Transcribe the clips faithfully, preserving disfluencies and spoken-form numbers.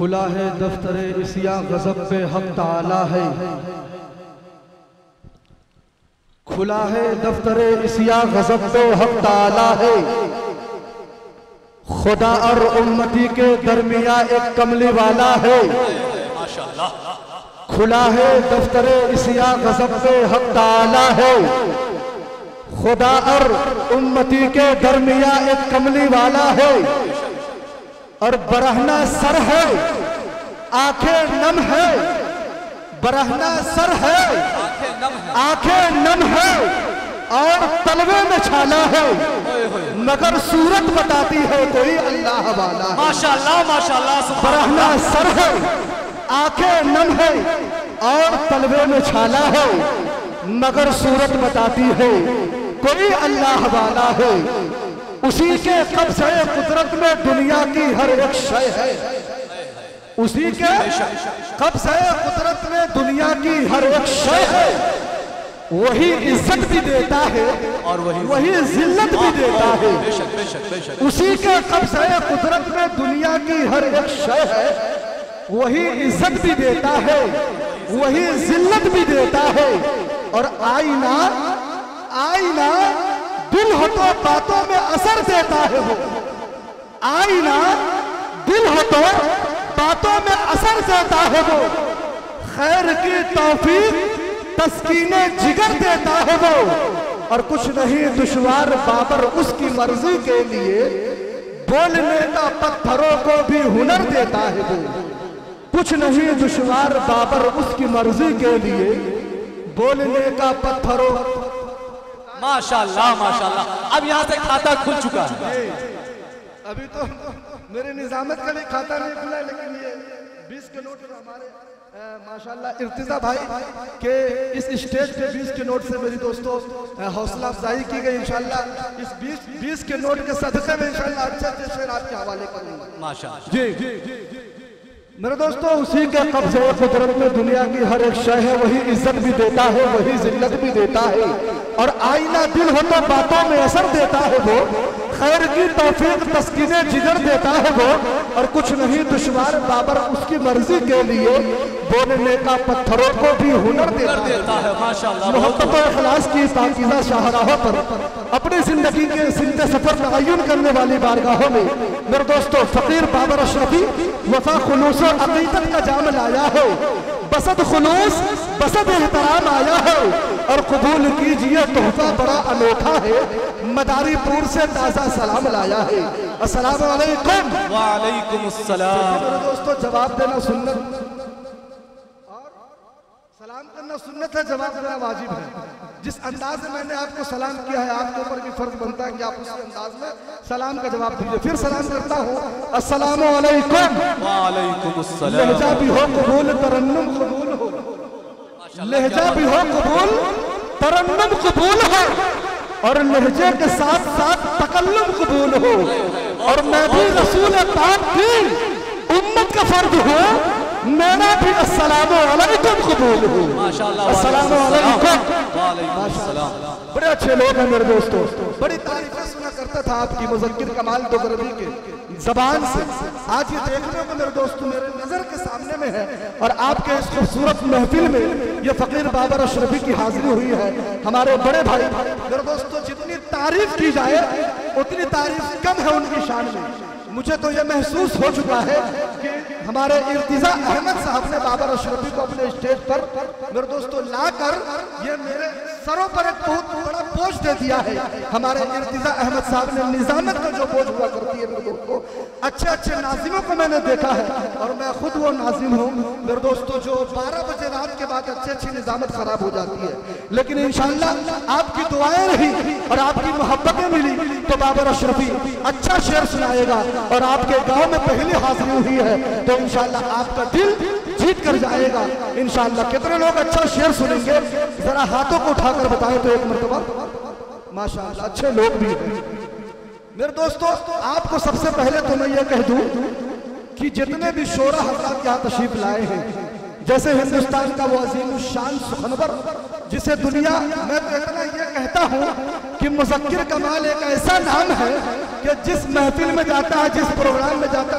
खुला है दफ्तरे इसिया गज़ब पे हक ताला है, खुला है दफ्तरे इसिया गज़ब पे हक ताला है। खुदा और उम्मती के दरमिया एक कमली वाला है। माशाअल्लाह। खुला है दफ्तरे इसिया गज़ब पे हक ताला है। खुदा और उम्मती के दरमिया एक कमली वाला है। और बरहना सर है, आंखें नम है। बरहना सर है, आंखें नम है और तलवे में छाला है, मगर सूरत बताती है कोई अल्लाह वाला। माशाअल्लाह माशाअल्लाह। बरहना सर है, आंखें नम है और तलवे में छाला है, मगर सूरत बताती है कोई अल्लाह वाला है। उसी के कब्ज़े कुदरत में दुनिया की हर एक शय है। उसी के कब्ज़े कुदरत में दुनिया की हर एक शय है। वही इज्जत भी देता है और वही वही जिल्लत भी देता है। बेशक बेशक बेशक। उसी के कब्ज़े कुदरत में दुनिया की हर एक शय है। वही इज्जत भी देता है, वही जिल्लत भी देता है। और आईना आईना दिल हो तो बातों में असर देता है। वो आईना दिल हो तो बातों में असर देता है। वो खैर की तौफीक तस्कीने जिगर देता है वो। और कुछ नहीं दुश्वार बाबर उसकी मर्जी के लिए, बोलने का पत्थरों को भी हुनर देता है वो। कुछ नहीं दुश्वार बाबर उसकी मर्जी के लिए, बोलने का पत्थरों। माशाअल्लाह माशाअल्लाह। अब यहाँ से खाता खुल चुका है। अभी तो मेरे निजामत का भी खाता नहीं खुला, लेकिन ये बीस के नोट हमारे माशाअल्लाह इर्तिजा भाई के इस स्टेज पे बीस के नोट से मेरी दोस्तों हौसला अफजाई की गई। इंशाल्लाह इस बीस बीस के नोट के सदक़े में इंशाल्लाह अच्छे अच्छे शेर आपके हवाले करूंगा। माशाअल्लाह। जी मेरे दोस्तों, उसी के कब्ज़े कुदरत में दुनिया की हर एक शय है। वही इज्जत भी देता है, वही जिल्लत भी देता है। और आईना दिल हो तो बातों में असर देता है वो। खैर की तौफीक तस्कीने जिगर देता है वो। और कुछ नहीं दुश्वार बाबर उसकी मर्जी के लिए, बोलने का पत्थरों को भी हुनर देता है। माशाअल्लाह। मोहब्बत और इखलास की पाकीज़ा शाहराहों पर अपनी जिंदगी के सिलते सफर तअय्युन करने वाली बारगाहों में मेरे दोस्तों फकीर बाबर अशरफी वफा खुलूस अक़ीदत का जाम लाया है। बसद खुलूस बसद एहतराम आया है। और कबूल कीजिए तोहफा बड़ा अनोखा है, मदारीपुर से ताज़ा सलाम लाया है। अस्सलाम वालेकुम। वालेकुम अस्सलाम। मेरे दोस्तों, जवाब देना सुन्नत और सलाम करना सुन्नत है, जवाब देना वाजिब है। जिस अंदाज में मैंने आपको सलाम किया है, आपके ऊपर भी फर्ज बनता है कि आप उस अंदाज में सलाम का जवाब दीजिए। फिर सलाम करता हूँ, अस्सलामु अलैकुम। वालेकुम अस्सलाम। लहजा भी हो कबूल, तरन्नुम कबूल हो। लहजा भी हो कबूल, तरन्नुम कबूल हो। और लहजे के साथ साथ तकल्लुम कबूल हो। और मैं भी रसूल पाक की उम्मत का फर्द हूँ, मेरा भी अस्सलामु अलैकुम कबूल हो। माशाअल्लाह। अस्सलामु अलैकुम। वालेकुम अस्सलाम। बड़े अच्छे लोग हैं मेरे दोस्तों। बड़ी तारीफें सुना करता था आपकी मुज़क्किर कमाल दोगरदी के जबान से। आज ये देखने को मेरे दोस्तों मेरे नजर के सामने में है। और आपके इस खूबसूरत महफिल में ये फकीर बाबर अशरफी की हाजिरी हुई है। हमारे बड़े भाई मेरे दोस्तों, जितनी तारीफ की जाए उतनी तारीफ कम है उनकी शान में। मुझे तो ये महसूस हो चुका है कि हमारे इर्तिजा अहमद साहब ने बाबर अशरफी को अपने स्टेज पर मेरे दोस्तों लाकर ये मेरे सरों पर एक बहुत बड़ा बोझ दे दिया है। हमारे इर्तिजा अहमद साहब ने निजामत का जो बोझ हुआ करती है मेरे दोस्तों, अच्छे अच्छे नाजिमों को मैंने देखा है और मैं खुद वो नाजिम हूँ मेरे दोस्तों, जो बारह बजे रात के बाद अच्छी अच्छी निजामत खराब हो जाती है। लेकिन इंशाअल्लाह आपकी दुआएं रही और आपकी मोहब्बतें मिली तो बाबर अशरफी अच्छा शेर सुनाएगा। और आपके गांव में पहली हाजिरी हुई है तो इंशाअल्लाह आपका दिल जीत कर जाएगा इंशाअल्लाह। कितने लोग अच्छा शेर सुनेंगे, जरा हाथों को उठाकर बताएं तो एक मरतबा। माशाअल्लाह, अच्छे लोग भी हैं मेरे दोस्तों। आपको सबसे पहले तो मैं ये कह दूं कि जितने भी शोरा हज़रात यहाँ तशरीफ लाए हैं, जैसे हिंदुस्तान का वो अजीम शान सुखनवर जिसे दुनिया, मैं तो इतना ये कहता हूँ कि मुज़क्किर कमाल एक ऐसा नाम है कि जिस महफिल में जाता है, जिस प्रोग्राम में जाता है तो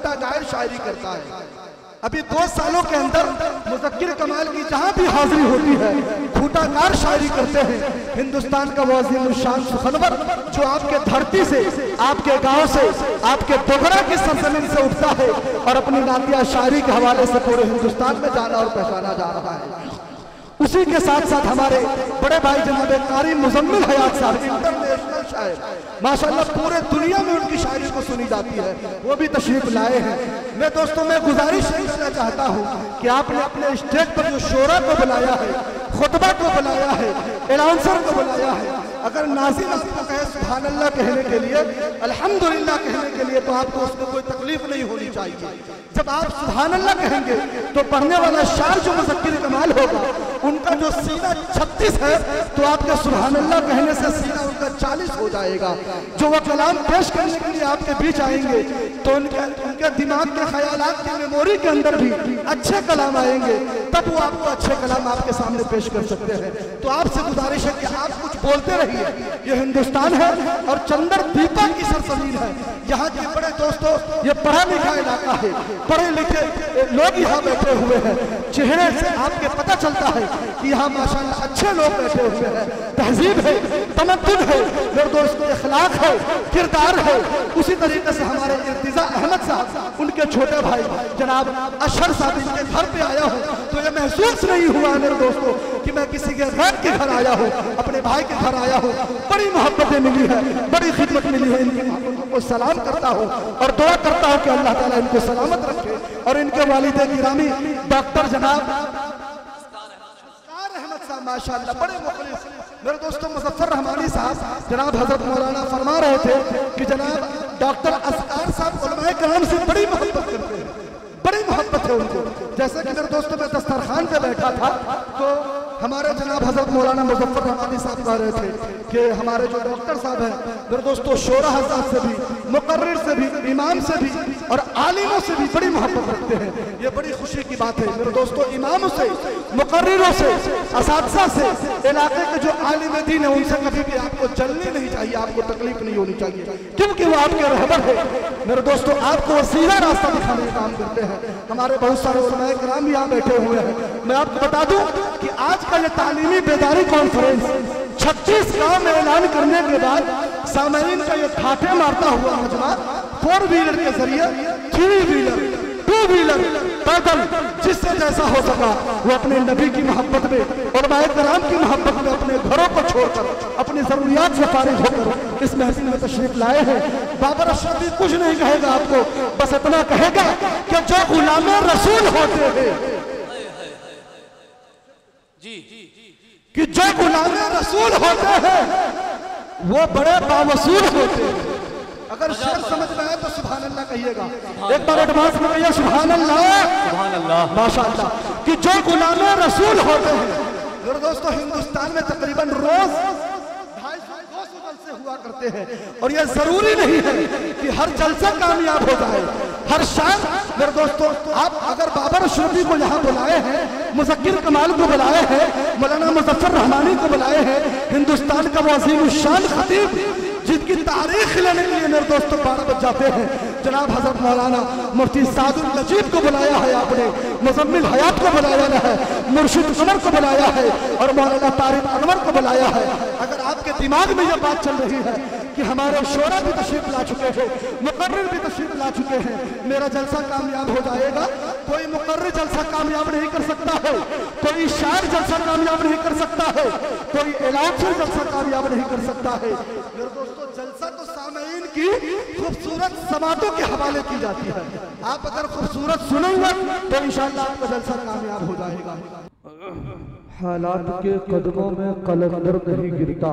खूंटा गाए शायरी करता है। अभी दो सालों के अंदर मुज़क्किर कमाल की जहां भी हाजिरी होती है खूंटागार शायरी करते हैं। हिंदुस्तान का वो अज़ीमुश्शान सुखनवर जो आपके धरती से, आपके गांव से, आपके बोगरा की सरजमीन से उठता है और अपनी नातिया शायरी के हवाले से पूरे हिंदुस्तान में जाना और पहचाना जा रहा है। उसी के साथ साथ हमारे बड़े भाई जनाब कारी मुज़म्मिल हयात साहब इंटरनेशनल शायर, माशाल्लाह पूरे दुनिया में उनकी शायरी को सुनी जाती है, वो भी तशरीफ लाए हैं। मैं दोस्तों मैं गुजारिश यही करना चाहता हूँ कि आपने अपने स्टेज पर जो शोरा को बुलाया है, खुतबा को बुलाया है, अनाउंसर को बुलाया है, अगर नाज़िम आपको कहे सुभान अल्लाह कहने के लिए, अल्हम्दुलिल्लाह कहने के लिए, तो आपको उसमें कोई तकलीफ नहीं होनी चाहिए। जब आप सुभान अल्लाह कहेंगे तो पढ़ने वाला शायर जो मुज़क्किर कमाल होगा उनका जो सीना छत्तीस है तो आपके सुभान अल्लाह कहने से सीना उनका चालीस हो जाएगा। जो वो कलाम पेश करने के लिए आपके बीच आएंगे तो उनके उनके दिमाग के ख्यालात की मेमोरी के अंदर भी अच्छे कलाम आएंगे, तब वो आपको अच्छे कलाम आपके सामने पेश कर सकते हैं। तो आपसे गुजारिश है कि आप कुछ बोलते रहिए। ये हिंदुस्तान है और चंद्र दीपा की सरजमीन है। यहाँ के बड़े दोस्तों ये पढ़ा लिखा इलाका है, पढ़े लिखे लोग यहाँ बैठे हुए हैं। चेहरे से आपके पता चलता है कि यहाँ माशाल्लाह अच्छे लोग बैठे हुए हैं, तहजीब है, तमद्दुन है, मेरे दोस्तों इखलाक है, किरदार है। उसी तरीके से हमारे इर्तिजा अहमद साहब, उनके छोटे भाई जनाब अशर साहब, इनके घर पे आया हूँ तो ये महसूस नहीं हुआ मेरे दोस्तों कि मैं किसी के गैर के घर आया हूँ, अपने भाई के घर आया हूँ। बड़ी मोहब्बतें मिली है, बड़ी खिदमत मिली है। इनकी मोहब्बतों को सलाम करता हूँ और दुआ करता हूँ कि अल्लाह ताला इनको सलामत रखे और इनके वालिद गिरामी डॉक्टर जनाब अहमद साहब माशाअल्लाह बड़े मुखलिस, मेरे दोस्तों मुज़फ्फर रहमानी साहब जनाब हजरत मौलाना फरमा रहे थे कि जनाब डॉक्टर असगार साहब उलमाए कराम से बड़ी मोहब्बत करते हैं, बड़ी मोहब्बत है उनको। जैसे कि मेरे दोस्तों मैं दस्तरखान पे बैठा था तो हमारे जनाब हजरत मौलाना मुज़फ्फर रहमानी साहब कह रहे थे कि हमारे जो डॉक्टर साहब हैं मेरे दोस्तों शोरा हज़रात से भी, मुकर्रिर से भी, इमाम से भी और आलिमों से भी बड़ी मोहब्बत रखते हैं। ये बड़ी खुशी की बात है मेरे दोस्तों। इमामों से, मुकर्रिरों से, असातिज़ा से, इलाके के जो आलिम दीन है उनसे कभी भी आपको जलनी नहीं चाहिए, आपको तकलीफ नहीं होनी चाहिए, क्योंकि वो आपके रहबर है मेरे दोस्तों। आपको सीधा रास्ता दिखाने का काम करते हैं। हमारे बहुत सारे उलमाए किराम भी यहाँ बैठे हुए हैं। मैं आपको बता दूं कि आज का ये तालीमी बेदारी कॉन्फ्रेंस छत्तीस गांव में ऐलान करने के बाद सामईन का ये ठाठे मारता हुआ मजमा फोर व्हीलर के जरिए, थ्री व्हीलर, टू व्हीलर, पैदल, जिससे जैसा हो सका वो अपने नबी की मोहब्बत में, उलमाए किराम की मोहब्बत में अपने घरों को छोड़कर अपनी जरूरियात से फारिग होकर इस महफिल में तशरीफ लाए हैं। बाबर अशरफ भी कुछ नहीं कहेगा आपको, बस इतना कहेगा कि जो गुलामे रसूल होते हैं जी कि जो गुलामे रसूल होते हैं वो बड़े बावसूल होते हैं। अगर शेर समझ में आए तो सुभान अल्लाह कहिएगा, एक बार एडवांस में कहिए सुभान अल्लाह, सुभान अल्लाह, माशाअल्लाह। कि जो गुलामे रसूल होते हैं मेरे दोस्तों हिंदुस्तान में तकरीबन रोज ढाई सौ दो सौ जलसे हुआ करते हैं और यह जरूरी नहीं है कि हर जलसा कामयाब हो जाए, हर शायर मेरे दोस्तों। आप अगर बाबर अशरफी को यहाँ बुलाए हैं, मुज़क्किर कमाल को बुलाए हैं, मौलाना मुज़फ्फर रहमानी को बुलाए हैं, हिंदुस्तान का वो अज़ीमुश्शान खतीब जिनकी तारीख लेने के लिए मेरे दोस्तों बारह बज जाते हैं, जनाब हजरत मौलाना मुफ्ती सादुल नजीब को बुलाया है आपने, मुज़म्मिल हयात को बुलाया है, मुर्शिद कमर को बुलाया है और मौलाना तारिक अनवर को बुलाया है। अगर आपके दिमाग में यह बात चल रही है कि हमारे शोरा भी तशरीफ ला चुके हैं, मुकर्रिर भी तशरीफ ला चुके हैं, मेरा जलसा कामयाब हो जाएगा, कोई मुकर्रिर जलसा कामयाब नहीं कर सकता है, कोई शायर जलसा कामयाब नहीं कर सकता है, कोई अनाउंसर जलसा कामयाब नहीं कर सकता है। मेरे दोस्तों जलसा तो सामईन की खूबसूरत समातों के हवाले की जाती है। आप अगर खूबसूरत सुनेंगे तो इंशाअल्लाह आपका जलसा कामयाब हो जाएगा। हालात के कदमों में कलंदर नहीं गिरता,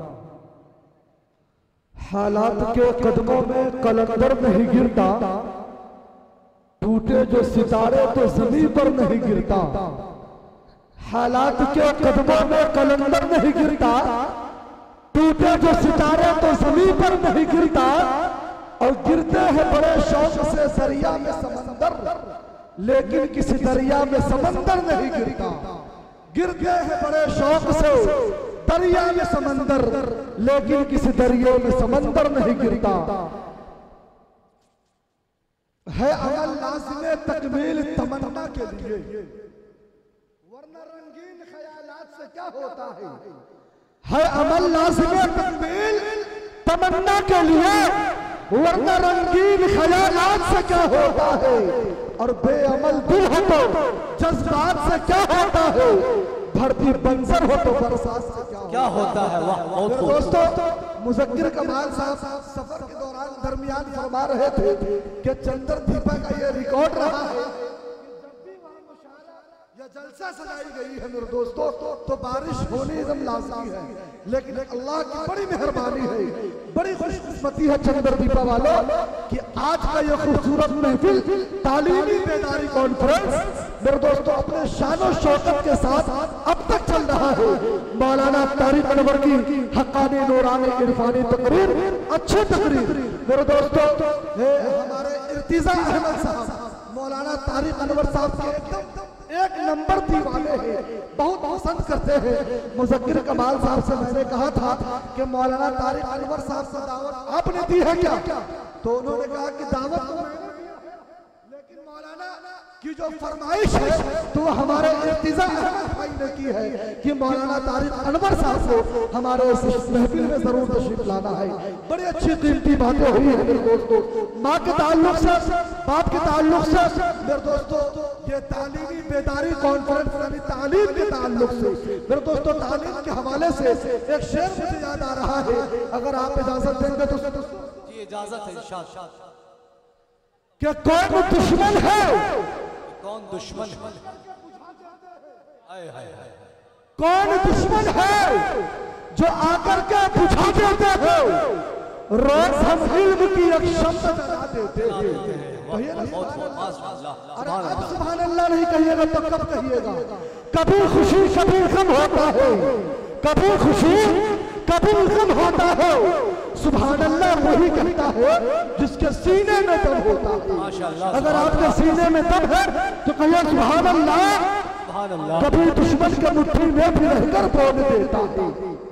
हालात के कदमों में कलंदर नहीं गिरता, टूटे जो सितारे तो जमीन पर नहीं गिरता। हालात के कदमों में कलंदर नहीं गिरता, टूटे जो सितारे तो जमीन पर नहीं गिरता, और गिरते हैं बड़े शौक से दरिया में समंदर, लेकिन किसी दरिया में समंदर नहीं गिरता। गिरते हैं बड़े शौक से दरिया में समंदर, लेकिन किसी दरिया में समंदर नहीं गिरता। है अमल लाज़िमे तकमील तमन्ना के लिए, वरना रंगीन ख्यालात से क्या होता है। है अमल लाज़िमे तकमील तमन्ना के लिए, वरना रंगीन ख्यालात से क्या होता है। और बेअमल दिल हो तो जज्बात से क्या होता है, धरती बंजर हो तो बरसात से क्या, क्या होता है। वाह बहुत दोस्तों, मुज़क्किर कमाल साहब सफर के दौरान दरमियान फरमा रहे थे कि चंद्रदीपा का ये रिकॉर्ड रहा है या जलसा सजाई गई है मेरे दोस्तों तो बारिश होनी एकदम लाजमी है, लेकिन अल्लाह की बड़ी मेहरबानी है, बड़ी खुशकिस्मती है चंद्रदीपा वालों कि आज का ये खूबसूरत महफिल तालीमी बेदारी कॉन्फ्रेंस मेरे दोस्तों अपने शानो शौकत के साथ अब तक चल रहा है। मौलाना तारिक अनवर की हक्कानी नूरानी इरफानी तकरीर, अच्छी तकरीर मेरे दोस्तों, हमारे इर्तिजा अहमद साहब मौलाना तारिक अनवर साहब के एकदम एक नंबर दीवाने हैं, बहुत पसंद करते हैं। मुज़क्किर कमाल साहब से मैंने कहा था कि मौलाना तारिक अनवर साहब से दावत आपने दी है क्या, तो उन्होंने कहा कि दावत तो मैंने दी है, लेकिन मौलाना की जो फरमाइश है तो हमारे इर्तिजा अहमद भाई ने की है कि मौलाना तारिक अनवर साहब को हमारे इस महफिल में जरूर तशरीफ लाना है। बड़ी अच्छी कीमती बातें हुई है मेरे दोस्तों, माँ के ताल्लुक से, बाप के ताल्लुक से मेरे दोस्तों, ये तालीमी बेदारी कॉन्फ्रेंस यानी तालीम के ताल्लुक से मेरे दोस्तों, तालीम के हवाले से एक शेर मुझे याद आ रहा है, अगर आप इजाजत देंगे तो जी इजाजत है इरशाद। कि कौन दुश्मन है, कौन दुश्मन है, हाय हाय हाय, कौन दुश्मन है जो आकर के बुझा देते हो, रोज हम इल्म की एक शम्स जला देते हैं। अरे अब सुभान अल्लाह नहीं कहिएगा तो कब कहिएगा। कभी खुशी कभी गम होता है, कभी खुशी कभी गम होता है, सुभान अल्लाह वही कहता है जिसके सीने में दम होता है। अगर आपके सीने में दम है तो कहिए सुभान अल्लाह। कभी दुश्मन के मुट्ठी में भी रहकर बोल देता है,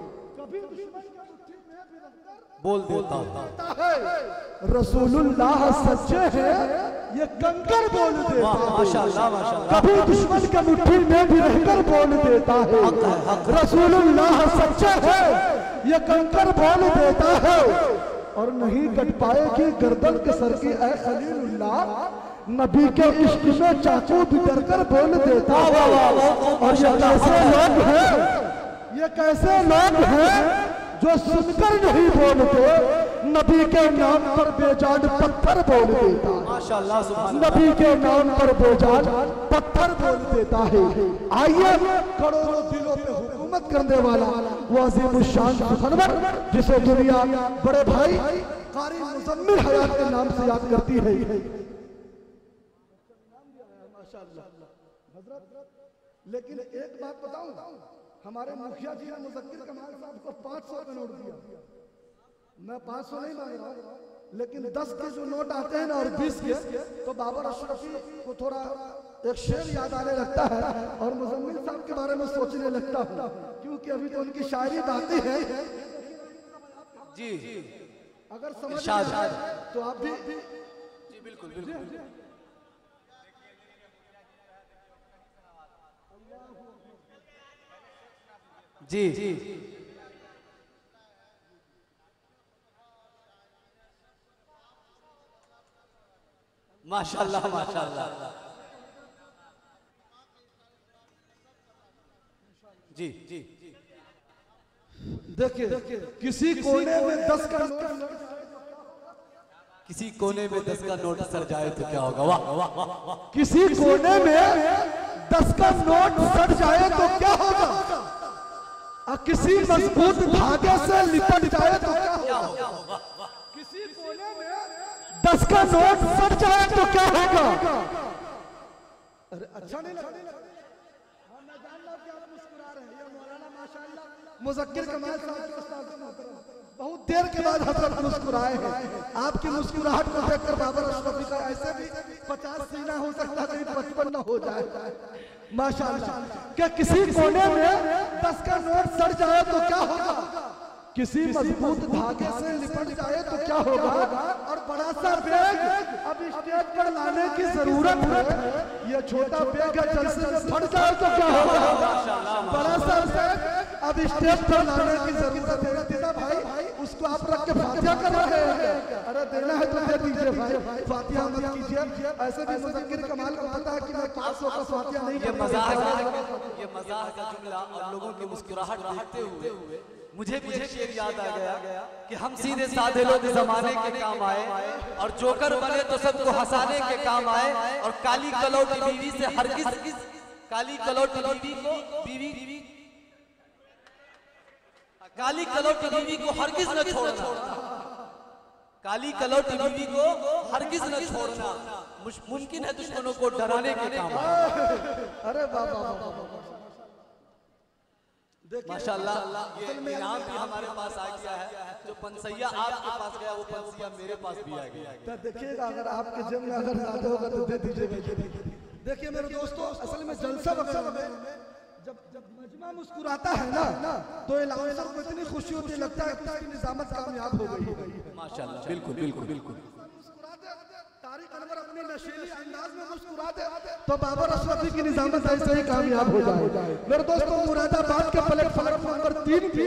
बोल देता है रसूलुल्लाह सच्चे हैं ये कंकर बोल देता है। माशाअल्लाह माशाअल्लाह। कभी दुश्मन के मुट्ठी में भी रहकर बोल देता है, रसूलुल्लाह सच्चे हैं ये कंकर बोल देता है। और नहीं कट पाएगी गर्दन के सर की ऐ खलीलुल्लाह, नबी के इश्क में चाकू बितर कर बोल देता है। और ये कैसे लोग हैं, ये कैसे लोग हैं जो सुनकर नहीं बोलते, नबी के नाम पर बेजान पत्थर बोल देता है। माशाअल्लाह सुभान अल्लाह। नबी के नाम पर बेजान पत्थर बोल देता है। आइए करोड़ों दिलों पे हुकूमत करने वाला वो अजीम शान सुखनवर जिसे दुनिया बड़े भाई कारी मुज़म्मिल हयात के नाम से याद करती है। लेकिन एक बात बताऊं, हमारे मुखिया जी ने मुज़क्किर कमाल साहब को पाँच सौ का नोट दिया। मैं पाँच सौ नहीं मांग रहा, लेकिन दस के जो नोट आते हैं ना और बीस के, तो बाबर अशरफी को थोड़ा एक शेर याद आने लगता है और मुज़म्मिल साहब के बारे में सोचने लगता हूँ, क्योंकि अभी तो उनकी शायरी बातें हैं जी। अगर समझ आए तो आप भी जी बिल्कुल बिल्कुल। जी जी माशाअल्लाह माशाअल्लाह। जी जी देखिए किसी कोने में दस का नोट, किसी कोने में दस का नोट सर जाए तो क्या होगा। वाह वाह वाह। किसी कोने में दस का नोट सड़ जाए तो क्या होगा, और किसी मजबूत धागे से लिपट जाए तो क्या होगा। किसी कोने में दस का नोट सड़ जाए तो क्या होगा। अरे अच्छा नहीं लगा, मैं जान रहा हूं कि आप मुस्कुरा रहे हैं। ये मौलाना माशाअल्लाह मुज़क्किर कमाल साहब के उस्ताद बहुत देर के बाद हजरत मुस्कुराए हैं। आपकी मुस्कुराहट को देखकर बाबर अशरफी का ऐसे भी पचास सीना हो सकता है, पचपन न हो जाए माशाअल्लाह। क्या किसी कोने में दस का नोट सड़ जाए तो क्या होगा, किसी मजबूत धागे से लिपट जाए तो क्या होगा, और बड़ा सा बैग अब स्टेज पर लाने की जरूरत है, ये छोटा बैग है जल से फट जाए तो क्या होगा, बड़ा सा बैग अब स्टेज पर लाने की जरूरत है। दीदा भाई उसको आप रख के फातिहा कर रहे हैं, अरे देना है तो दे दीजिए भाई, फातिहा मत कीजिए। ऐसे भी मुज़क्किर कमाल को पता है कि मैं पाँच सौ का फातिहा नहीं ये मजाक ये मजाक का जुमला और लोगों की मुस्कुराहट देखते हुए मुझे भी एक शेर याद आ गया कि हम सीधे साधे लोग जमाने के काम आए और जोकर बने तो सबको हंसाने के काम आए, और काली कलौटी बीवी से हरगिज काली कलौटी बीवी को बीवी काली कलौटी बीवी को हरगिज न छोड़ना, काली कलौटी बीवी को हरगिज न छोड़ना, मुमकिन है दुश्मनों को डराने के काम आए। अरे बाबा माशाल्लाह, ये इनाम भी हमारे पास आ गया है, जो पंसैया आपके पास गया वो पंसैया मेरे पास भी आ गया। तो देखिएगा अगर आपके जेब में अगर ज्यादा होगा तो दे दीजिए। देखिए मेरे दोस्तों, असल में जलसा वगैरह में जब जब मजमा मुस्कुराता है ना तो लाउंसर को इतनी खुशी होती लगता है कि उसकी निजामत कामयाब हो गई है। माशाल्लाह, बिल्कुल बिल्कुल बिल्कुल। तारिक अनवर अपने नशीली अंदाज में मुस्कुराते तो बाबर अशरफी की निजामत ऐसे ही कामयाब हो जाए। मेरे दोस्तों, मुरादाबाद के प्लेटफार्म नंबर तीन पे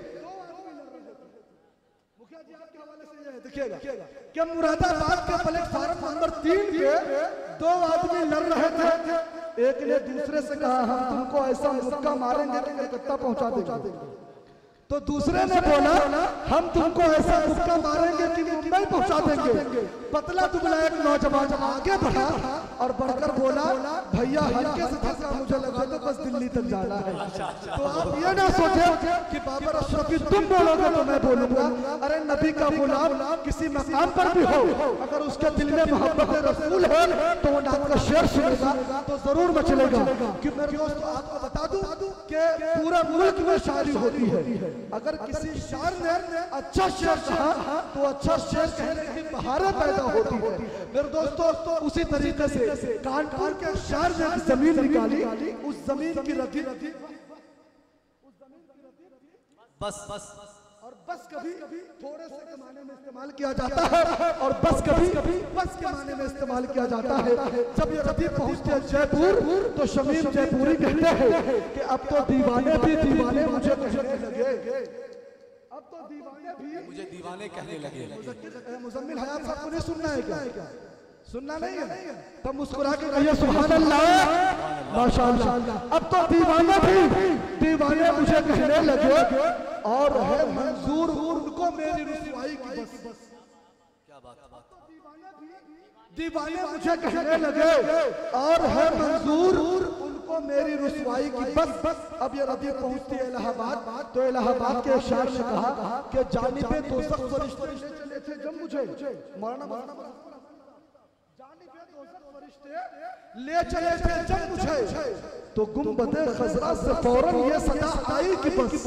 मुखिया जी आपके हवाले से देखिएगा कि मुरादाबाद के प्लेटफार्म नंबर तीन पे दो आदमी लड़ रहे थे। एक ने दूसरे से कहा हम तुमको ऐसा मुक्का मारेंगे कि कलकत्ता पहुंचा देंगे, तो दूसरे ने बोला हम तुमको ऐसा मुक्का मारेंगे कि मुंबई पहुंचा देंगे। पतला दुबला एक नौजवान आगे बढ़ा और बढ़कर बोला भैया हल्के से धक्का मुझे लगा दो, बस दिल्ली तक जाना है। तो आप ये ना सोचे कि बाबर अशरफी तुम बोलोगे तो मैं बोलूंगा। अरे नबी का गुलाम किसी मकाम पर भी हो, अगर उसके दिल में मोहब्बत रसूल है तो वो नाम का शेर सुनेगा तो जरूर मचलेगा। कि मेरे दोस्तों आपको बता दूं कि पूरा मुल्क में शायरी होती है, अगर किसी शायर ने अच्छा शेर कहा तो अच्छा शेर कहने की बहारें पैदा होती है। मेरे दोस्तों, उसी तरीके से कानपुर के शायर ने जमीन निकाली, उस जमीन की रदी बस बस और बस कभी थोड़े से के माने में इस्तेमाल किया जाता है, और बस कभी बस के माने में इस्तेमाल किया जाता है। जब ये रदी पहुंचती है जयपुर तो शमीम जयपुरी कहते हैं कि अब तो दीवाने भी दीवाने मुझे कहने लगे, अब तो दीवाने भी मुझे दीवाने कहने लगे। मुजम्मिल हयात साहब को नहीं सुनना है क्या? सुनना नहीं है तब मुस्कुरा के कहिए सुभान अल्लाह माशाअल्लाह। अब तो दीवाने भी दीवाने मुझे कहने लगे, और है मंजूर उनको मेरी रुसवाई की बस। क्या बात, दीवाने मुझे कहने लगे और है मंजूर उनको मेरी रुसवाई की बस। अब ये रदी पहुंचती है इलाहाबाद तो इलाहाबाद के शायर ने कहा कि जानिबे दोज़ख फरिश्ते ले चले थे जब मुझे मरना ले चले थे जब मुझे, तो गुंबदे खजरा से फौरन ये सदा आई कि बस।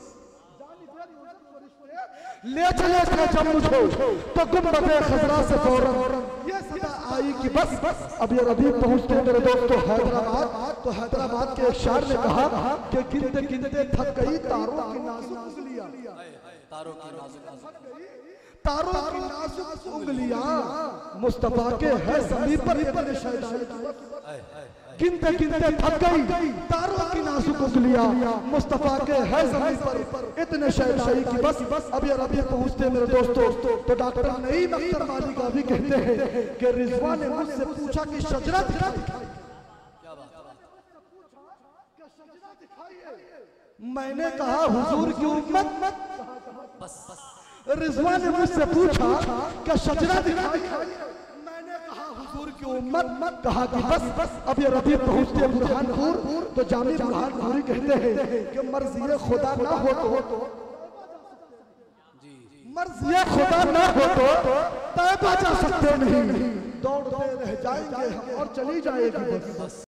ले चले थे जब मुझे तो गुंबदे खजरा से फौरन ये सदा आई कि बस। अब ये रदी पहुंचते मेरे दोस्तों हैदराबाद, तो हैदराबाद के एक शायर ने कहा कि गिनते गिनते थक गई तारों की नाजुक उंगलियां, तारों की नाजुक तारों की नाजुक उंगलियां मुस्तफा के है ज़मीं पर इतने शैदाई, गिनते गिनते थक गई तारों की नाजुक उंगलियां मुस्तफा के है ज़मीं पर इतने शैदाई की बस। अब ये रबी पहुंचते मेरे दोस्तों तो डॉक्टर नईम अख्तर मालिका भी कहते हैं कि रिजवान ने मुझसे पूछा कि शजरा दिखाई, मैंने कहा हुजूर की उम्मत। रिजवान ने मुझसे पूछा क्या शजरा दिखाई, मैंने कहा हुजूर की उम्मत। कहा कि बस बस। अब ये रबी पहुंचते बुरहानपुर तो जामी बुरहानपुरी कहते हैं कि मर्ज़ी खुदा ना हो तो मर्ज़ी खुदा ना हो तो तैबा जा सकते नहीं, दौड़ते रह जाएंगे हम और चली जाएगी बस।